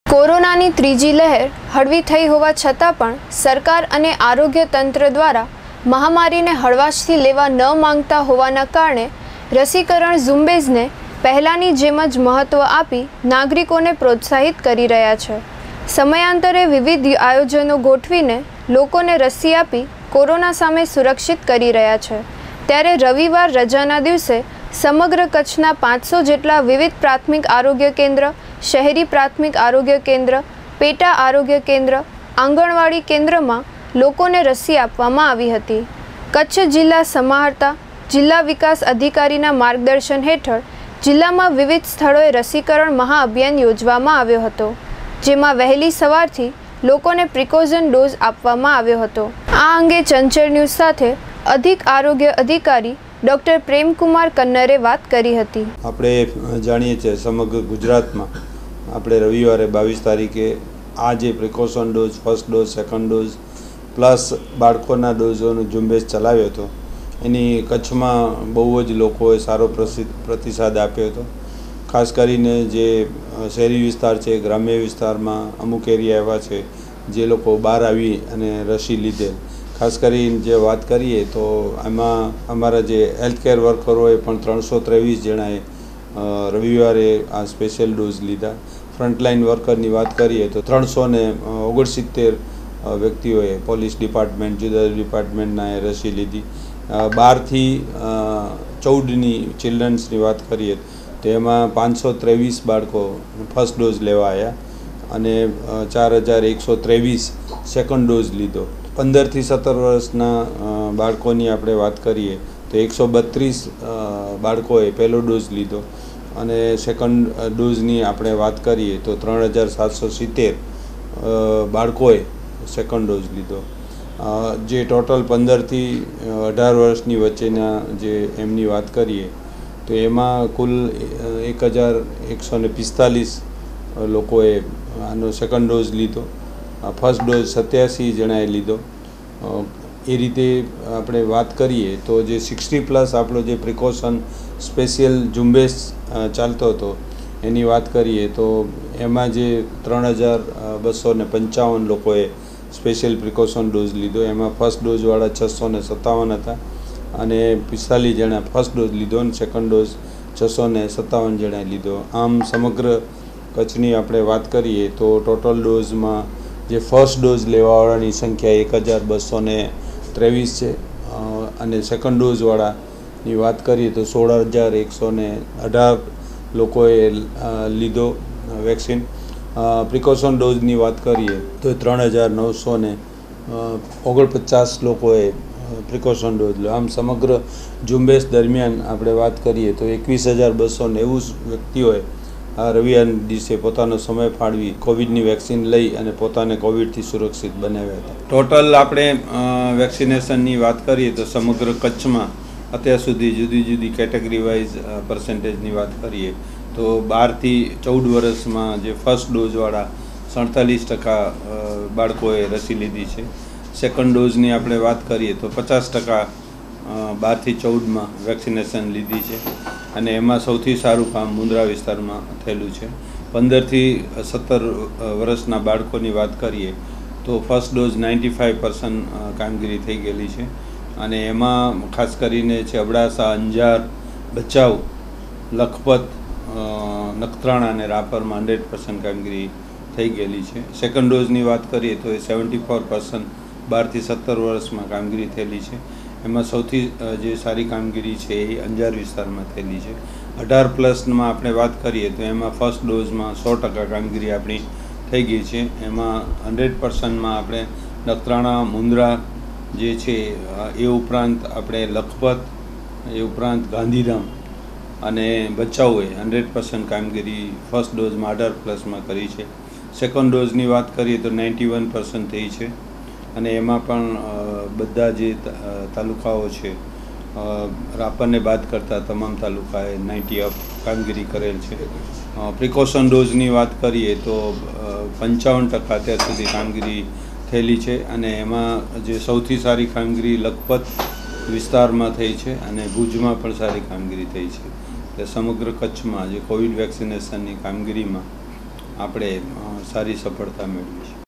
કોરોનાની ત્રીજી લહેર હળવી થઈ હોવા છતાં પણ સરકાર અને આરોગ્ય તંત્ર દ્વારા મહામારીને હળવાશથી લેવા ન માંગતા હોવાના કારણે રસીકરણ ઝુંબેશને પહેલાંની જેમ જ મહત્ત્વ આપી નાગરિકોને પ્રોત્સાહિત કરી રહ્યા છે। સમયાંતરે વિવિધ આયોજનો ગોઠવીને લોકોને રસી આપી કોરોના સામે સુરક્ષિત કરી રહ્યા છે। ત્યારે રવિવાર રજાના દિવસે સમગ્ર કચ્છના 500 જેટલા વિવિધ પ્રાથમિક આરોગ્ય કેન્દ્ર, શહેરી પ્રાથમિક આરોગ્ય કેન્દ્ર, પેટા આરોગ્ય કેન્દ્ર, આંગણવાડી કેન્દ્રમાં લોકોને રસી આપવામાં આવી હતી। કચ્છ જિલ્લા સમાહર્તા જિલ્લા વિકાસ અધિકારીના માર્ગદર્શન હેઠળ જિલ્લામાં વિવિધ સ્થળોએ રસીકરણ મહાઅભિયાન યોજવામાં આવ્યો હતો, જેમાં વહેલી સવારથી લોકોને પ્રિકોશન ડોઝ આપવામાં આવ્યો હતો। આ અંગે ચંચળ ન્યૂઝ સાથે અધિક આરોગ્ય અધિકારી ડૉક્ટર પ્રેમકુમાર કન્નરે વાત કરી હતી। આપણે જાણીએ છીએ સમગ્ર ગુજરાતમાં આપણે રવિવારે 22 તારીખે આ જે precaution dose, first dose, second dose plus બાળકોના ડોઝોનો ઝુંબેશ ચલાવ્યો હતો। એની કચ્છમાં બહુ જ લોકોએ સારો પ્રતિસાદ આપ્યો હતો। ખાસ કરીને જે શહેરી વિસ્તાર છે, ગ્રામ્ય વિસ્તારમાં અમુક એરિયા એવા છે જે લોકો બહાર આવી અને રસી લીધેલ। ખાસ કરીને જે વાત કરીએ તો આમાં અમારા જે હેલ્થકેર વર્કરોએ પણ 323 જણાએ રવિવારે આ સ્પેશિયલ ડોઝ લીધા। ફ્રન્ટલાઇન વર્કરની વાત કરીએ તો 369 વ્યક્તિઓએ પોલીસ ડિપાર્ટમેન્ટ, જુદા જુદા ડિપાર્ટમેન્ટના રસી લીધી। 12 થી 14ની ચિલ્ડ્રન્સની વાત કરીએ તો એમાં 523 બાળકો ફર્સ્ટ ડોઝ લેવા આવ્યા અને 4123 સેકન્ડ ડોઝ લીધો। 15 થી 17 વર્ષના બાળકોની આપણે વાત કરીએ તો 132 બાળકોએ પહેલો ડોઝ લીધો અને સેકન્ડ ડોઝની આપણે વાત કરીએ તો 3770 બાળકોએ સેકન્ડ ડોઝ લીધો। જે ટોટલ 15 થી 18 વર્ષની વચ્ચેના જે એમની વાત કરીએ તો એમાં કુલ 1145 લોકોએ આનો સેકન્ડ ડોઝ લીધો। ફર્સ્ટ ડોઝ 87 જણાએ લીધો। એ રીતે આપણે વાત કરીએ તો જે 60+ આપણો જે પ્રિકોશન સ્પેશિયલ ઝુંબેશ ચાલતો હતો એની વાત કરીએ તો એમાં જે 3255 લોકોએ સ્પેશિયલ પ્રિકોશન ડોઝ લીધો। એમાં ફર્સ્ટ ડોઝવાળા 657 હતા અને 45 જણા ફર્સ્ટ ડોઝ લીધો અને સેકન્ડ ડોઝ 657 જણાએ લીધો। આમ સમગ્ર કચ્છની આપણે વાત કરીએ તો ટોટલ ડોઝમાં જે ફર્સ્ટ ડોઝ લેવાવાળાની સંખ્યા 1223 છે અને સેકન્ડ ડોઝવાળાની વાત કરીએ તો 16118 લોકોએ લીધો વેક્સિન। પ્રિકોશન ડોઝની વાત કરીએ તો 3949 લોકોએ પ્રિકોશન ડોઝ લો। આમ સમગ્ર ઝુંબેશ દરમિયાન આપણે વાત કરીએ તો 21290 વ્યક્તિઓએ આ રવિવારના દિવસે પોતાનો સમય ફાળવી કોવિડની વેક્સિન લઈ અને પોતાને કોવિડથી સુરક્ષિત બનાવ્યા હતા। ટોટલ આપણે વેક્સિનેશનની વાત કરીએ તો સમગ્ર કચ્છમાં અત્યાર સુધી જુદી જુદી કેટેગરી વાઇઝ પર્સન્ટેજની વાત કરીએ તો 12 થી 14 વર્ષમાં જે ફર્સ્ટ ડોઝવાળા 47% બાળકોએ રસી લીધી છે। સેકન્ડ ડોઝની આપણે વાત કરીએ તો 50% 12 થી 14માં વેક્સિનેશન લીધી છે અને એમાં સૌથી સારું કામ મુન્દ્રા વિસ્તારમાં થયેલું છે। 15 થી 17 વર્ષના બાળકોની વાત કરીએ તો ફર્સ્ટ ડોઝ 95% કામગીરી થઈ ગયેલી છે અને એમાં ખાસ કરીને છે અબડાસા, અંજાર, ભચાઉ, લખપત, નખત્રાણા અને રાપરમાં 100% કામગીરી થઈ ગયેલી છે। સેકન્ડ ડોઝની વાત કરીએ તો એ 74% 12 થી 17 વર્ષમાં કામગીરી થયેલી છે। એમાં સૌથી જે સારી કામગીરી છે એ અંજાર વિસ્તારમાં થયેલી છે। 18+ આપણે વાત કરીએ તો એમાં ફર્સ્ટ ડોઝમાં 100% કામગીરી આપણી થઈ ગઈ છે। એમાં 100%માં આપણે નખત્રાણા, મુન્દ્રા જે છે એ ઉપરાંત આપણે લખપત, એ ઉપરાંત ગાંધીધામ અને ભચાઉએ 100% કામગીરી ફર્સ્ટ ડોઝમાં 18+માં કરી છે। સેકન્ડ ડોઝની વાત કરીએ તો 91% થઈ છે અને એમાં પણ બધા જે તાલુકાઓ છે રાપરને બાદ કરતાં તમામ તાલુકાએ 90 કામગીરી કરેલ છે। પ્રિકોશન ડોઝની વાત કરીએ તો 55% અત્યાર સુધી કામગીરી થયેલી છે અને એમાં જે સૌથી સારી કામગીરી લખપત વિસ્તારમાં થઈ છે અને ભુજમાં પણ સારી કામગીરી થઈ છે। એટલે સમગ્ર કચ્છમાં જે કોવિડ વેક્સિનેશનની કામગીરીમાં આપણે સારી સફળતા મેળવીશું.